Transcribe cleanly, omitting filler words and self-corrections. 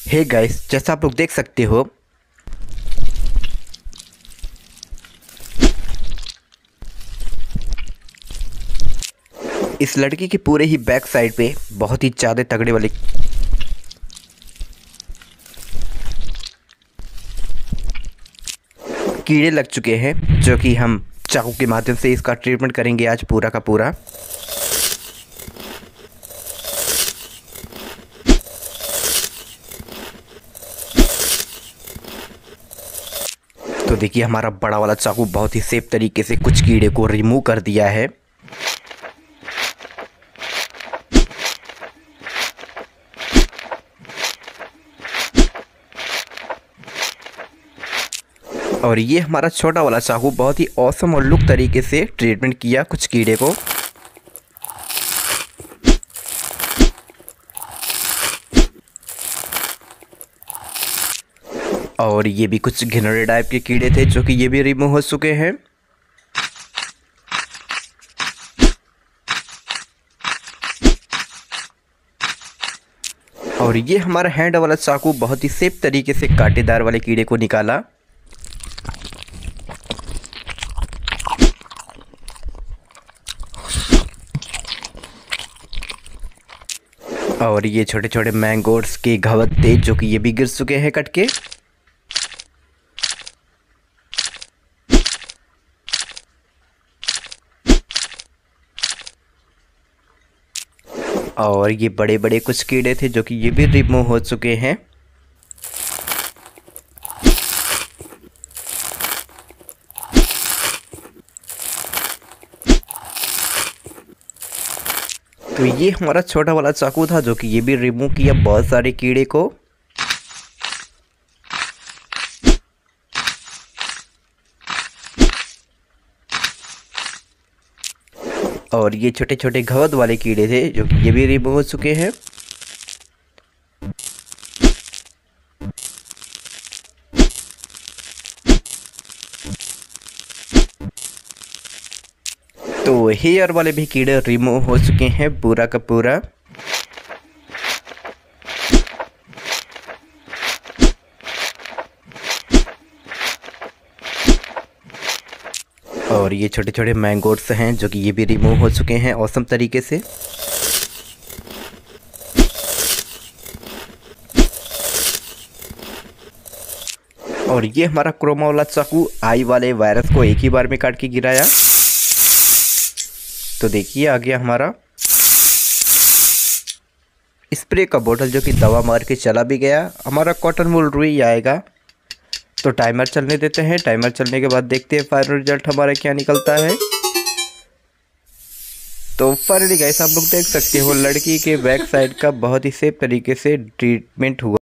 Hey guys, जैसा आप लोग देख सकते हो इस लड़की के पूरे ही बैक साइड पे बहुत ही ज़्यादा तगड़े वाले कीड़े लग चुके हैं, जो कि हम चाकू के माध्यम से इसका ट्रीटमेंट करेंगे आज पूरा का पूरा। तो देखिए, हमारा बड़ा वाला चाकू बहुत ही सेफ तरीके से कुछ कीड़े को रिमूव कर दिया है। और ये हमारा छोटा वाला चाकू बहुत ही ऑसम और लुक तरीके से ट्रीटमेंट किया कुछ कीड़े को। और ये भी कुछ घिनौने टाइप के कीड़े थे, जो कि ये भी रिमूव हो चुके हैं। और ये हमारा हैंड वाला चाकू बहुत ही सेफ तरीके से कांटेदार वाले कीड़े को निकाला। और ये छोटे छोटे मैंगोर्स के घवत थे, जो कि ये भी गिर चुके हैं कट के। और ये बड़े बड़े कुछ कीड़े थे, जो कि ये भी रिमूव हो चुके हैं। तो ये हमारा छोटा वाला चाकू था, जो कि ये भी रिमूव किया बहुत सारे कीड़े को। और ये छोटे छोटे घवद वाले कीड़े थे, जो कि ये भी रिमूव हो चुके हैं। तो हेयर वाले भी कीड़े रिमूव हो चुके हैं पूरा का पूरा। और ये छोटे छोटे मैंगोर्स हैं, जो कि ये भी रिमूव हो चुके हैं औसम तरीके से। और ये हमारा क्रोमा वाला चाकू आई वाले वायरस को एक ही बार में काट के गिराया। तो देखिए, आ गया हमारा स्प्रे का बोतल, जो कि दवा मार के चला भी गया। हमारा कॉटन वूल रुई आएगा। तो टाइमर चलने देते हैं। टाइमर चलने के बाद देखते हैं फाइनल रिजल्ट हमारा क्या निकलता है। तो फाइनली गाइस, आप लोग देख सकते हो लड़की के बैक साइड का बहुत ही सेफ तरीके से ट्रीटमेंट हुआ।